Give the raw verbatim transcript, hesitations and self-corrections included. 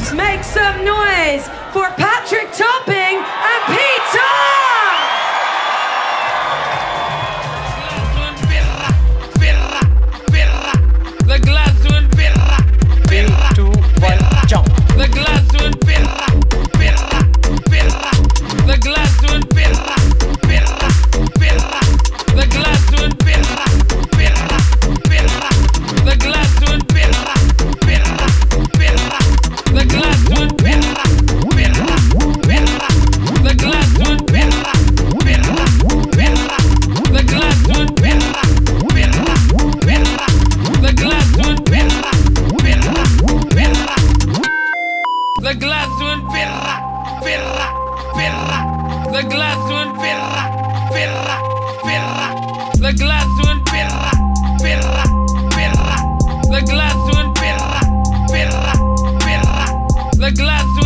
Make some noise for Patrick Topping and Peter! The Glasgow birra, birra, two, one, jump. The Glasgow birra, birra, birra. The Glasgow birra, birra, birra. The Glasgow birra, birra, birra. The Glasgow birra, birra, birra. The Glasgow birra, birra, birra. The Glasgow birra, birra, birra. The Glasgow birra, birra, birra. The Glasgow birra, birra, birra. The Glasgow birra, birra, birra. The Glasgow birra, birra, birra. The Glasgow birra, birra, birra. The Glasgow birra, birra, birra. The Glasgow